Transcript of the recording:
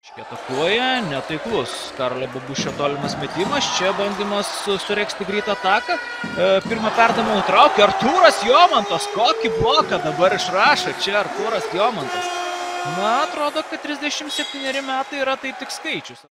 Atakuoja, netaiklus Karolio Babušio tolimas metimas, čia bandymas suregzti greitą ataką, pirmą perdamą nutraukė Artūras Jomantas, kokį bloką dabar išrašo čia Artūras Jomantas. Na, atrodo, kad 37 metai yra tai tik skaičius.